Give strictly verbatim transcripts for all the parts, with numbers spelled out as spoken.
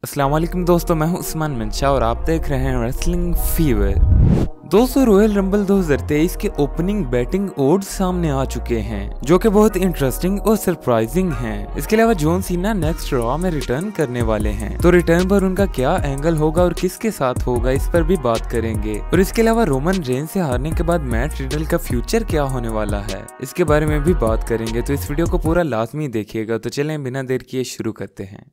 अस्सलाम वालेकुम दोस्तों, मैं हूं उस्मान मंशा और आप देख रहे हैं रेसलिंग फीवर। दोस्तों, रॉयल रंबल दो हज़ार तेईस के ओपनिंग बैटिंग ओड्स सामने आ चुके हैं जो कि बहुत इंटरेस्टिंग और सरप्राइजिंग हैं। इसके अलावा जॉन सीना नेक्स्ट रॉ में रिटर्न करने वाले हैं, तो रिटर्न पर उनका क्या एंगल होगा और किसके साथ होगा इस पर भी बात करेंगे। और इसके अलावा रोमन रेंज से हारने के बाद मैट रिडल का फ्यूचर क्या होने वाला है इसके बारे में भी बात करेंगे। तो इस वीडियो को पूरा लाजमी देखिएगा। तो चलें बिना देर किए शुरू करते हैं।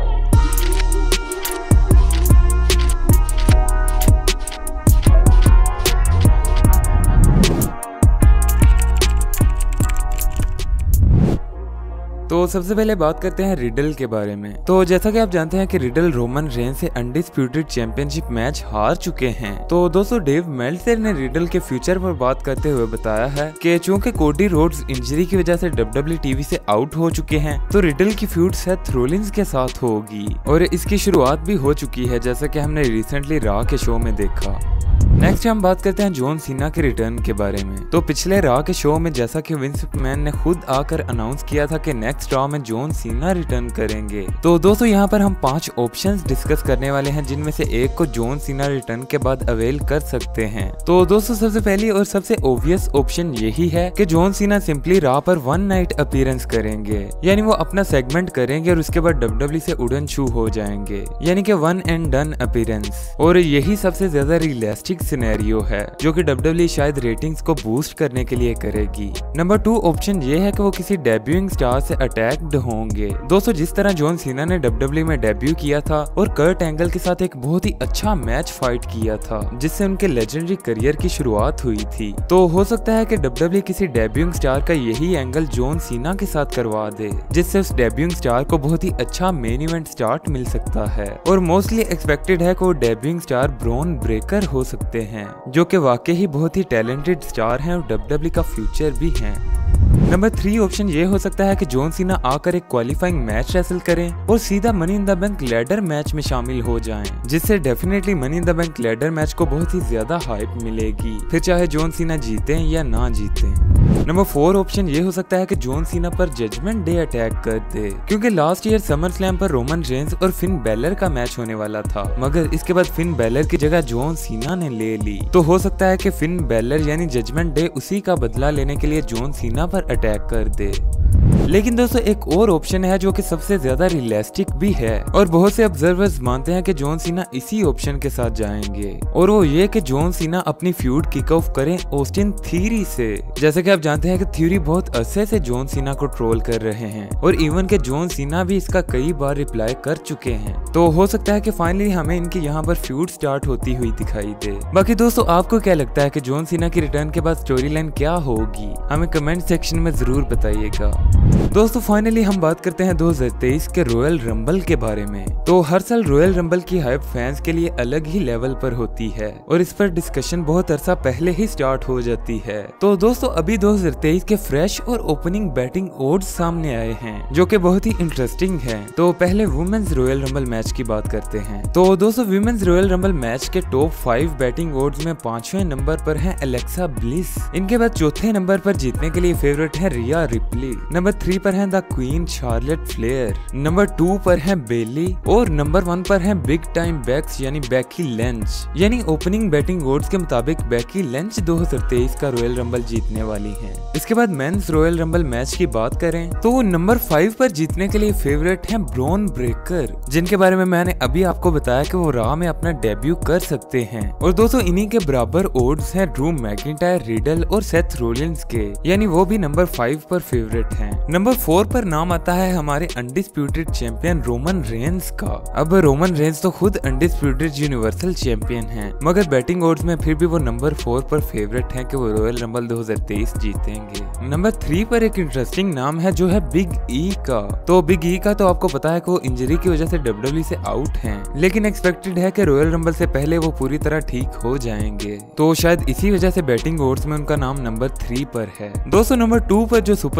तो सबसे पहले बात करते हैं रिडल के बारे में। तो जैसा कि आप जानते हैं कि रिडल रोमन रेंज से अनडिस्प्यूटेड चैंपियनशिप मैच हार चुके हैं। तो दोस्तों, डेव मेल्टजर ने रिडल के फ्यूचर पर बात करते हुए बताया है कि चूंकि कोडी रोड्स इंजरी की वजह से डब्ल्यू डब्ल्यू ई टीवी से आउट हो चुके हैं, तो रिडल की फ्यूड सेथ रोलिंस के साथ होगी और इसकी शुरुआत भी हो चुकी है, जैसा कि हमने रिसेंटली रॉ के शो में देखा। नेक्स्ट हम बात करते हैं जॉन सीना के रिटर्न के बारे में। तो पिछले रॉ के शो में जैसा कि विंस मैकमैन ने खुद आकर अनाउंस किया था कि नेक्स्ट रॉ में जॉन सीना रिटर्न करेंगे। तो दोस्तों, यहाँ पर हम पांच ऑप्शंस डिस्कस करने वाले हैं, जिनमें से एक को जॉन सीना रिटर्न के बाद अवेल कर सकते हैं। तो दोस्तों, सबसे पहली और सबसे ओब्वियस ऑप्शन यही है कि जॉन सीना सिंपली रॉ पर वन नाइट अपीयरेंस करेंगे, यानी वो अपना सेगमेंट करेंगे और उसके बाद डब्ल्यू डब्ल्यू ई से उड़न छू हो जाएंगे, यानी कि वन एंड डन अपीयरेंस। और यही सबसे ज्यादा रियलिस्टिक सिनेरियो है जो कि डब्ल्यू डब्ल्यू ई शायद रेटिंग्स को बूस्ट करने के लिए करेगी। नंबर टू ऑप्शन ये है कि वो किसी डेब्यूइंग स्टार से अटैक्ड होंगे। दोस्तों, जिस तरह जॉन सीना ने डब्ल्यू डब्ल्यू ई में डेब्यू किया था और कर्ट एंगल के साथ एक बहुत ही अच्छा मैच फाइट किया था, जिससे उनके लेजेंडरी करियर की शुरुआत हुई थी, तो हो सकता है कि डब्ल्यू डब्ल्यू ई किसी डेब्यूइंग स्टार का यही एंगल जॉन सीना के साथ करवा दे, जिससे उस डेब्यूइंग स्टार को बहुत ही अच्छा मेन इवेंट स्टार्ट मिल सकता है। और मोस्टली एक्सपेक्टेड है कि वो डेब्यूइंग स्टार ब्रॉन ब्रेकर हो सकते हैं, जो कि वाकई ही बहुत ही टैलेंटेड स्टार हैं और डब्ल्यू डब्ल्यू ई का फ्यूचर भी हैं। नंबर थ्री ऑप्शन ये हो सकता है कि जॉन सीना आकर एक क्वालिफाइंग मैच रेसल करें और सीधा money in the bank ladder match में शामिल हो जाएं, जिससे definitely money in the bank ladder match को बहुत ही ज्यादा हाइप मिलेगी, फिर चाहे जॉन सीना जीते या ना जीते। नंबर फोर ऑप्शन ये हो सकता है कि जॉन सीना पर जजमेंट डे अटैक कर दे, क्योंकि लास्ट ईयर समर स्लैम पर रोमन रेंज और फिन बैलर का मैच होने वाला था, मगर इसके बाद फिन बैलर की जगह जॉन सीना ने ले ली। तो हो सकता है कि फिन बैलर यानी जजमेंट डे उसी का बदला लेने के लिए जॉन सीना पर अटैक कर दे। लेकिन दोस्तों, एक और ऑप्शन है जो कि सबसे ज्यादा रियलिस्टिक भी है और बहुत से ऑब्जर्वर्स मानते हैं कि जॉन सीना इसी ऑप्शन के साथ जाएंगे, और वो ये कि जॉन सीना अपनी फ्यूड किक ऑफ करें ऑस्टिन थ्योरी से। जैसे कि आप जानते हैं कि थ्योरी बहुत अरसे से जॉन सीना को ट्रोल कर रहे हैं और इवन के जॉन सीना भी इसका कई बार रिप्लाई कर चुके हैं। तो हो सकता है कि फाइनली हमें इनकी यहाँ पर फ्यूड स्टार्ट होती हुई दिखाई दे। बाकी दोस्तों, आपको क्या लगता है कि जॉन सीना की रिटर्न के बाद स्टोरी लाइन क्या होगी? हमें कमेंट सेक्शन में जरूर बताइएगा। दोस्तों, फाइनली हम बात करते हैं दो हज़ार तेईस के रॉयल रंबल के बारे में। तो हर साल रॉयल रंबल की हाइप फैंस के लिए अलग ही लेवल पर होती है और इस पर डिस्कशन बहुत अरसा पहले ही स्टार्ट हो जाती है। तो दोस्तों, अभी दो हज़ार तेईस के फ्रेश और ओपनिंग बैटिंग ओड्स सामने आए हैं जो कि बहुत ही इंटरेस्टिंग है। तो पहले वुमेन्स रॉयल रंबल मैच की बात करते हैं। तो दोस्तों, वुमेन्स रॉयल रंबल मैच के टॉप फाइव बैटिंग ओड्स में पांचवें नंबर पर है एलेक्सा ब्लिस। इनके बाद चौथे नंबर पर जीतने के लिए फेवरेट है रिया रिप्ली। नंबर थ्री पर है the queen Charlotte Flair. Number two पर है बेली और नंबर वन पर है बिग टाइम बैक्स यानी बेकी लिंच। यानी ओपनिंग बैटिंग ओड्स के मुताबिक बेकी लिंच दो हज़ार तेईस का रॉयल रंबल जीतने वाली हैं। इसके बाद मेंस रॉयल रंबल मैच की बात करें तो वो नंबर फाइव पर जीतने के लिए फेवरेट है ब्रॉन ब्रेकर, जिनके बारे में मैंने अभी आपको बताया कि वो रॉ में अपना डेब्यू कर सकते हैं। और दोस्तों, इन्हीं के बराबर ओड्स हैं ड्रू मैकिंटायर, रिडल और सेथ रोलिंस के, यानी वो भी नंबर फाइव पर फेवरेट हैं। नंबर फोर पर नाम आता है हमारे अनडिस्प्यूटेड चैंपियन रोमन रेंज का। अब रोमन रेंज तो खुद अनडिस्प्यूटेड यूनिवर्सल चैंपियन हैं, मगर बैटिंग ओड्स में फिर भी वो नंबर फोर पर फेवरेट हैं कि वो रॉयल रंबल दो हज़ार तेईस जीतेंगे। नंबर थ्री पर एक इंटरेस्टिंग नाम है जो है बिग ई का। तो बिग ई का तो आपको पता है कि वो इंजरी की वजह से डब्ल्यू डब्ल्यू ई से आउट हैं, लेकिन एक्सपेक्टेड है कि रॉयल रंबल से पहले वो पूरी तरह ठीक हो जाएंगे, तो शायद इसी वजह से बैटिंग ओड्स में उनका नाम नंबर थ्री पर है। दोस्तों, नंबर टू पर जो सुपरस्टार है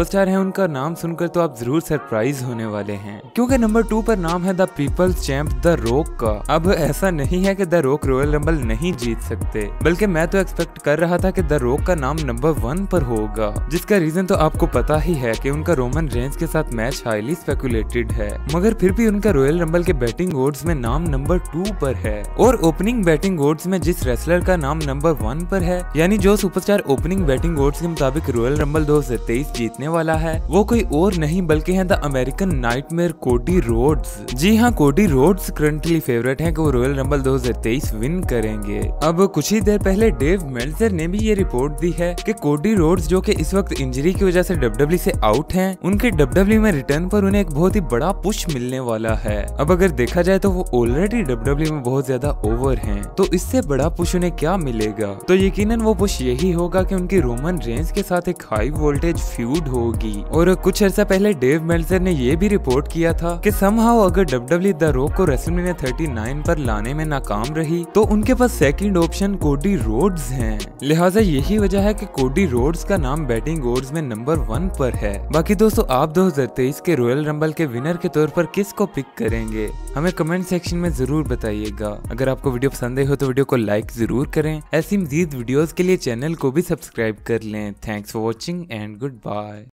उनका नाम सुनकर तो आप जरूर सरप्राइज होने वाले हैं, क्योंकि नंबर टू पर नाम है the people's champ the Rock का। अब ऐसा नहीं है कि द रॉक रॉयल रंबल नहीं जीत सकते, बल्कि मैं तो एक्सपेक्ट कर रहा था कि द रॉक का नाम नंबर वन पर होगा, जिसका रीजन तो आपको पता ही है कि उनका रोमन रेंस के साथ मैच हाईली स्पेकुलेटेड है, मगर फिर भी उनका रॉयल रंबल के बैटिंग ओड्स में नाम नंबर टू पर है। और ओपनिंग बैटिंग ओड्स में जिस रेसलर का नाम नंबर वन पर है, यानी जो सुपरस्टार ओपनिंग बैटिंग ओड्स के मुताबिक रॉयल रंबल दो हजार तेईस जीतने वाला है, वो कोई और नहीं बल्कि है the American nightmare Cody Rhodes. जी हाँ, कोडी रोड्स करंटली फेवरेट है कि वो रॉयल रंबल दो हजार तेईस विन करेंगे। अब कुछ ही देर पहले डेव मेल्जर ने भी ये रिपोर्ट दी है कि कोडी रोड्स, जो कि इस वक्त इंजरी की वजह से डब्ल्यूडब्ल्यूई से आउट हैं, उनके डब्ल्यूडब्ल्यूई में रिटर्न पर उन्हें एक बहुत ही बड़ा पुश मिलने वाला है। अब अगर देखा जाए तो वो ऑलरेडी डब्ल्यूडब्ल्यूई में बहुत ज्यादा ओवर हैं, तो इससे बड़ा पुश उन्हें क्या मिलेगा? तो यकीनन वो पुश यही होगा कि उनकी रोमन रेंस के साथ एक हाई वोल्टेज फ्यूड होगी। और कुछ अर्सा पहले डेव मेल्जर ने ये भी रिपोर्ट किया था कि समहाउ अगर डब्ल्यूडब्ल्यूई द रॉक को रेसलमेनिया उनतालीस पर लाने में नाकाम रही, तो उनके पास सेकंड ऑप्शन कोडी रोड्स हैं। लिहाजा यही वजह है कि कोडी रोड्स का नाम बैटिंग ओड्स में नंबर वन पर है। बाकी दोस्तों, आप दो हजार तेईस के रॉयल रंबल के विनर के तौर पर किसको पिक करेंगे? हमें कमेंट सेक्शन में जरूर बताइएगा। अगर आपको वीडियो पसंद आई हो तो वीडियो को लाइक जरूर करें। ऐसी मजीद वीडियोस के लिए चैनल को भी सब्सक्राइब कर लें। Thanks for watching and good bye.